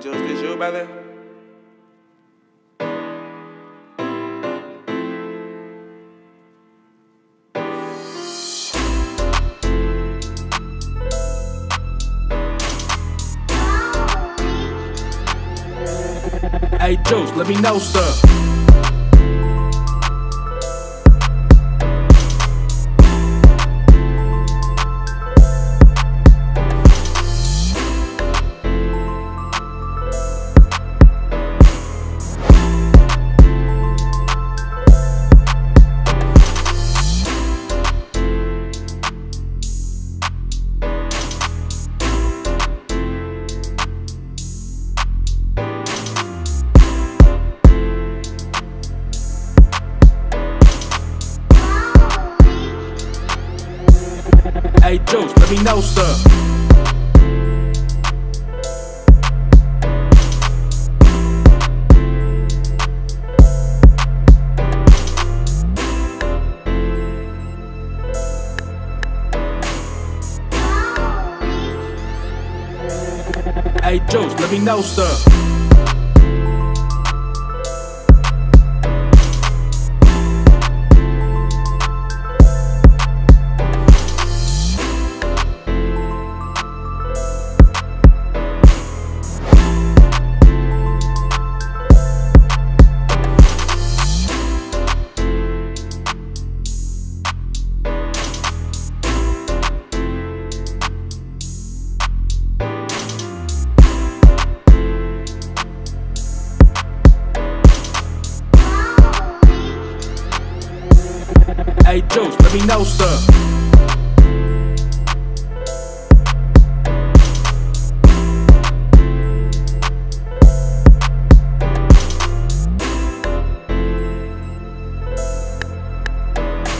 Juice, this you, brother? Hey Juice, let me know, sir. Hey Juice, let me know, sir. Hey Juice, let me know, sir. Hey Juice, let me know, sir.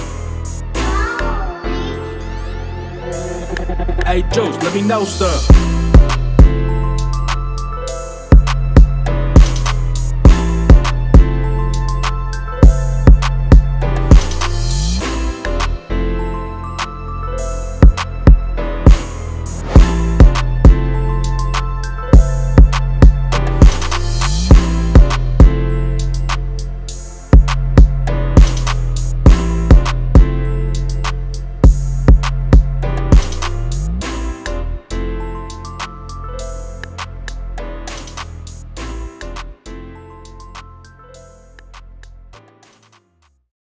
Hey Juice, let me know, sir.